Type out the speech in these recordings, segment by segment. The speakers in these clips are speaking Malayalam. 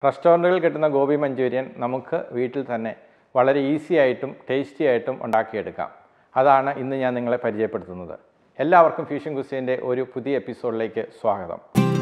റെസ്റ്റോറൻറ്റുകളിൽ കിട്ടുന്ന ഗോബി മഞ്ചൂരിയൻ നമുക്ക് വീട്ടിൽ തന്നെ വളരെ ഈസി ആയിട്ടും ടേസ്റ്റി ആയിട്ടും ഉണ്ടാക്കിയെടുക്കാം. അതാണ് ഇന്ന് ഞാൻ നിങ്ങളെ പരിചയപ്പെടുത്തുന്നത്. എല്ലാവർക്കും ഫ്യൂഷൻ കുസീൻ്റെ ഒരു പുതിയ എപ്പിസോഡിലേക്ക് സ്വാഗതം.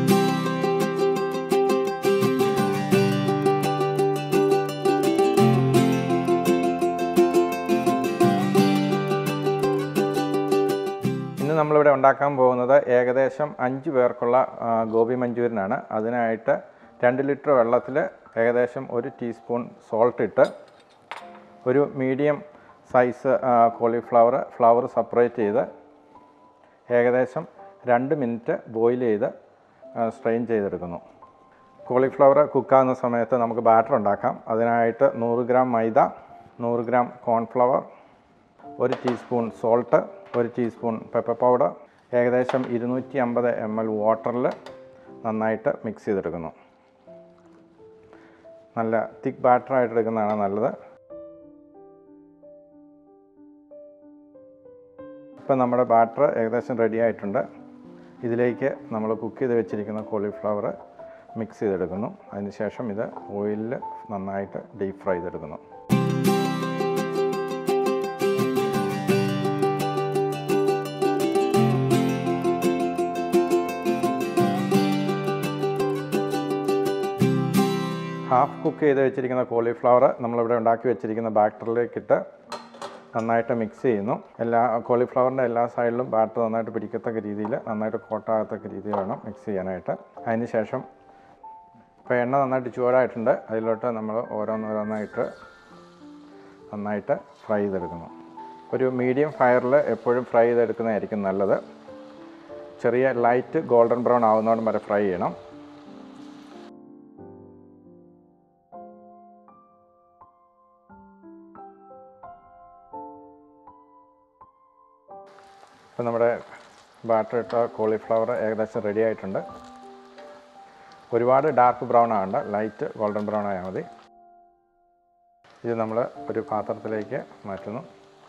ഇന്ന് നമ്മളിവിടെ ഉണ്ടാക്കാൻ പോകുന്നത് ഏകദേശം 5 പേർക്കുള്ള ഗോബി മഞ്ചൂരിയനാണ്. അതിനായിട്ട് 2 ലിറ്റർ വെള്ളത്തിൽ ഏകദേശം 1 ടീസ്പൂൺ സോൾട്ട് ഇട്ട് ഒരു മീഡിയം സൈസ് കോളിഫ്ലവർ സെപ്പറേറ്റ് ചെയ്ത് ഏകദേശം 2 മിനിറ്റ് ബോയിൽ ചെയ്ത് സ്ട്രെയിൻ ചെയ്തെടുക്കുന്നു. കോളിഫ്ലവർ കുക്കാകുന്ന സമയത്ത് നമുക്ക് ബാറ്റർ ഉണ്ടാക്കാം. അതിനായിട്ട് 100 ഗ്രാം മൈദ, 100 gram cornflour, 1 teaspoon salt, 1 teaspoon pepper powder, ഏകദേശം 250 ml വാട്ടറിൽ നന്നായിട്ട് മിക്സ് ചെയ്തെടുക്കുന്നു. നല്ല തിക്ക് ബാറ്ററായിട്ട് എടുക്കുന്നതാണ് നല്ലത്. ഇപ്പം നമ്മുടെ ബാറ്റർ ഏകദേശം റെഡി ആയിട്ടുണ്ട്. ഇതിലേക്ക് നമ്മൾ കുക്ക് ചെയ്ത് വെച്ചിരിക്കുന്ന കോളിഫ്ലവർ മിക്സ് ചെയ്തെടുക്കുന്നു. അതിനുശേഷം ഇത് ഓയിലിൽ നന്നായിട്ട് ഡീപ്പ് ഫ്രൈ ചെയ്തെടുക്കുന്നു. ഹാഫ് കുക്ക് ചെയ്ത് വെച്ചിരിക്കുന്ന കോളിഫ്ലവർ നമ്മളിവിടെ ഉണ്ടാക്കി വെച്ചിരിക്കുന്ന ബാറ്ററിലേക്കിട്ട് നന്നായിട്ട് മിക്സ് ചെയ്യുന്നു. കോളിഫ്ലവറിൻ്റെ എല്ലാ സൈഡിലും ബാറ്റർ നന്നായിട്ട് പിടിക്കത്തക്ക രീതിയിൽ, നന്നായിട്ട് കോട്ടാകത്തക്ക രീതിയിൽ വേണം മിക്സ് ചെയ്യാനായിട്ട്. അതിന് ശേഷം ഇപ്പോൾ എണ്ണ നന്നായിട്ട് ചൂടായിട്ടുണ്ട്. അതിലോട്ട് നമ്മൾ ഓരോന്നോരോന്നായിട്ട് നന്നായിട്ട് ഫ്രൈ ചെയ്തെടുക്കുന്നു. ഒരു മീഡിയം ഫയറിൽ എപ്പോഴും ഫ്രൈ ചെയ്തെടുക്കുന്നതായിരിക്കും നല്ലത്. ചെറിയ ലൈറ്റ് ഗോൾഡൻ ബ്രൗൺ ആവുന്നതോടെ വരെ ഫ്രൈ ചെയ്യണം. ഇപ്പോൾ നമ്മുടെ ബാറ്റർ ഇട്ട കോളിഫ്ലവർ ഏകദേശം റെഡി ആയിട്ടുണ്ട്. ഒരുപാട് ഡാർക്ക് ബ്രൗൺ ആകണ്ട, ലൈറ്റ് ഗോൾഡൻ ബ്രൗൺ ആയാൽ മതി. ഇത് നമ്മൾ ഒരു പാത്രത്തിലേക്ക് മാറ്റുന്നു.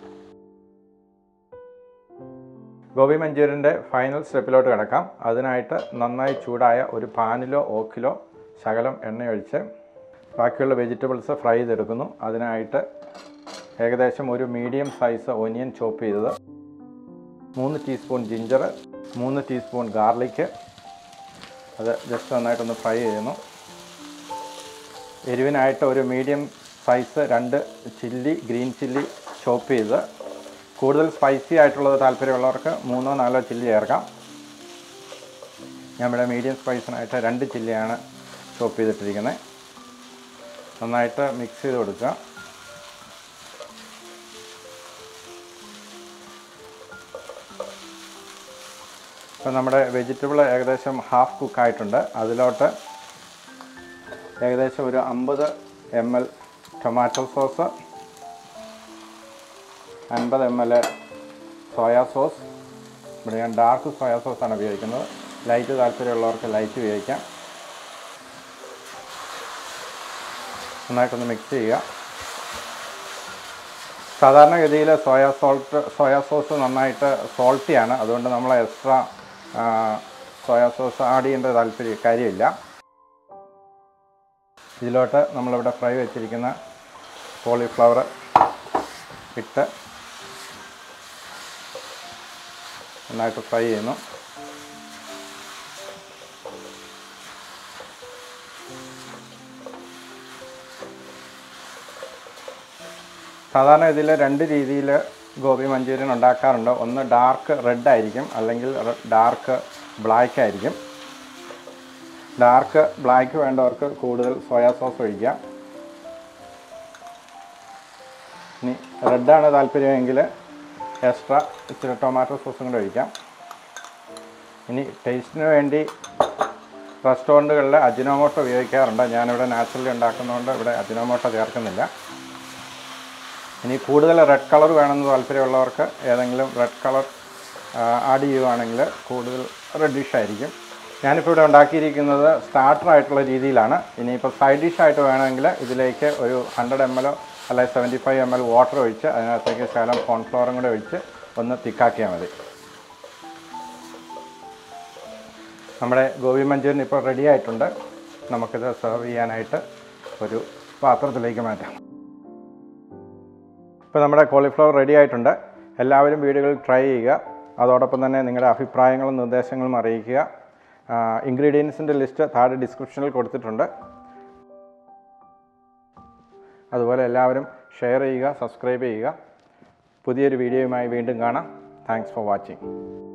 ഗോബി മഞ്ചൂരിയൻ്റെ ഫൈനൽ സ്റ്റെപ്പിലോട്ട് കിടക്കാം. അതിനായിട്ട് നന്നായി ചൂടായ ഒരു പാനിലോ ഓക്കിലോ ശകലം എണ്ണയൊഴിച്ച് ബാക്കിയുള്ള വെജിറ്റബിൾസ് ഫ്രൈ ചെയ്തെടുക്കുന്നു. അതിനായിട്ട് ഏകദേശം ഒരു മീഡിയം സൈസ് ഒനിയൻ ചോപ്പ് ചെയ്തത്, 3 ടീസ്പൂൺ ജിഞ്ചർ, 3 ടീസ്പൂൺ ഗാർലിക്ക്, അത് ജസ്റ്റ് നന്നായിട്ടൊന്ന് ഫ്രൈ ചെയ്യുന്നു. എരിവിനായിട്ട് ഒരു medium size 2 chilli, green chilli chop ചെയ്ത്, കൂടുതൽ സ്പൈസി ആയിട്ടുള്ളത് താല്പര്യമുള്ളവർക്ക് 3-4 ചില്ലി ചേർക്കാം. ഞാൻ ഇവിടെ മീഡിയം സ്പൈസിനായിട്ട് 2 ചില്ലിയാണ് ചോപ്പ് ചെയ്തിട്ടിരിക്കുന്നത്. നന്നായിട്ട് മിക്സ് ചെയ്ത് കൊടുക്കുക. ഇപ്പോൾ നമ്മുടെ വെജിറ്റബിൾ ഏകദേശം ഹാഫ് കുക്കായിട്ടുണ്ട്. അതിലോട്ട് ഏകദേശം ഒരു 50 ml tomato sauce, 50 ml soya sauce. ഇവിടെ ഞാൻ ഡാർക്ക് സോയാ സോസാണ് ഉപയോഗിക്കുന്നത്. ലൈറ്റ് താല്പര്യമുള്ളവർക്ക് ലൈറ്റ് ഉപയോഗിക്കാം. നന്നായിട്ടൊന്ന് മിക്സ് ചെയ്യുക. സാധാരണഗതിയിൽ സോയാ സോസ് നന്നായിട്ട് സോൾട്ടിയാണ്. അതുകൊണ്ട് നമ്മൾ എക്സ്ട്രാ സോയാ സോസ് ആഡ് ചെയ്യേണ്ട കാര്യമില്ല. ഇതിലോട്ട് നമ്മളിവിടെ ഫ്രൈ വെച്ചിരിക്കുന്ന കോളിഫ്ലവർ ഇട്ട് നന്നായിട്ട് ഫ്രൈ ചെയ്യുന്നു. സാധാരണ ഇതിൽ 2 രീതിയിൽ ഗോബി മഞ്ചൂരിയൻ ഉണ്ടാക്കാറുണ്ട്. ഒന്ന് ഡാർക്ക് റെഡ് ആയിരിക്കും, അല്ലെങ്കിൽ ഡാർക്ക് ബ്ലാക്ക് ആയിരിക്കും. ഡാർക്ക് ബ്ലാക്ക് വേണ്ടവർക്ക് കൂടുതൽ സോയാ സോസ് ഒഴിക്കാം. ഇനി റെഡാണ് താല്പര്യമെങ്കിൽ എക്സ്ട്രാ ഇച്ചിരി ടൊമാറ്റോ സോസും കൂടെ ഒഴിക്കാം. ഇനി ടേസ്റ്റിന് വേണ്ടി റെസ്റ്റോറൻറ്റുകളിൽ അജിനോമോട്ടോ ഉപയോഗിക്കാറുണ്ട്. ഞാനിവിടെ നാച്ചുറലി ഉണ്ടാക്കുന്നതുകൊണ്ട് ഇവിടെ അജിനോമോട്ടോ ചേർക്കുന്നില്ല. ഇനി കൂടുതൽ റെഡ് കളർ വേണമെന്ന് താല്പര്യമുള്ളവർക്ക് ഏതെങ്കിലും റെഡ് കളർ ആഡ് ചെയ്യുകയാണെങ്കിൽ കൂടുതൽ റെഡിഷ് ആയിരിക്കും. ഞാനിപ്പോൾ ഇവിടെ ഉണ്ടാക്കിയിരിക്കുന്നത് സ്റ്റാർട്ടറായിട്ടുള്ള രീതിയിലാണ്. ഇനിയിപ്പോൾ സൈഡ് ഡിഷായിട്ട് വേണമെങ്കിൽ ഇതിലേക്ക് ഒരു 100 ml അല്ലെങ്കിൽ 75 ml വാട്ടർ ഒഴിച്ച് അതിനകത്തേക്ക് ശകലം കോൺഫ്ലവറും കൂടെ ഒഴിച്ച് ഒന്ന് തിക്കാക്കിയാൽ മതി. നമ്മുടെ ഗോബി മഞ്ചൂരിയൻ ഇപ്പോൾ റെഡി ആയിട്ടുണ്ട്. നമുക്കിത് സെർവ് ചെയ്യാനായിട്ട് ഒരു പാത്രത്തിലേക്ക് മാറ്റാം. ഇപ്പോൾ നമ്മുടെ കോളിഫ്ലവർ റെഡി ആയിട്ടുണ്ട്. എല്ലാവരും വീടുകളിൽ ട്രൈ ചെയ്യുക. അതോടൊപ്പം തന്നെ നിങ്ങളുടെ അഭിപ്രായങ്ങളും നിർദ്ദേശങ്ങളും അറിയിക്കുക. ഇൻഗ്രീഡിയൻസിൻ്റെ ലിസ്റ്റ് താഴെ ഡിസ്ക്രിപ്ഷനിൽ കൊടുത്തിട്ടുണ്ട്. അതുപോലെ എല്ലാവരും ഷെയർ ചെയ്യുക, സബ്സ്ക്രൈബ് ചെയ്യുക. പുതിയൊരു വീഡിയോയുമായി വീണ്ടും കാണാം. Thanks for watching.